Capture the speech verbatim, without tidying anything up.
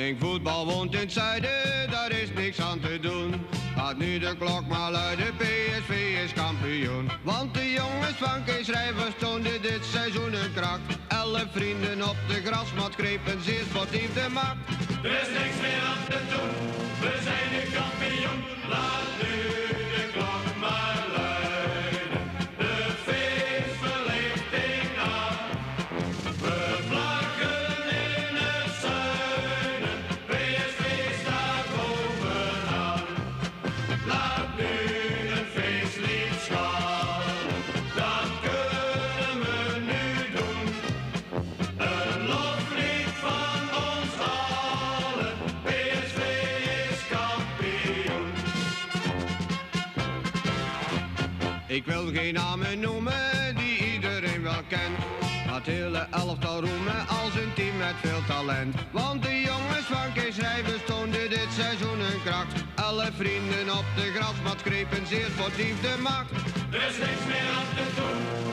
Groningen voetbal woont in het zuiden, daar is niks aan te doen. Laat nu de klok maar luiden, P S V is kampioen. Want de jongens van Kees Rijvers toonden dit seizoen een kracht. Elf vrienden op de grasmat grepen zeer sportief de macht. Er is niks meer aan te doen, we zijn nu kampioen. Laat nu de klok maar luiden, de feestverlichting aan. We vlaggen in het zuiden, P S V staat bovenaan. Laat nu een feestlied schallen, dat kunnen we nu doen. Een loflied van ons allen, P S V is kampioen. Ik wil geen namen noemen die iedereen wel kent. Maar het hele elftal roemen als een team met veel talent. Want de jongens van Kees Rijvers toonden dit seizoen hun kracht. Alle vrienden op de grasmat grepen zeer sportief de macht. Er is niks meer aan te doen,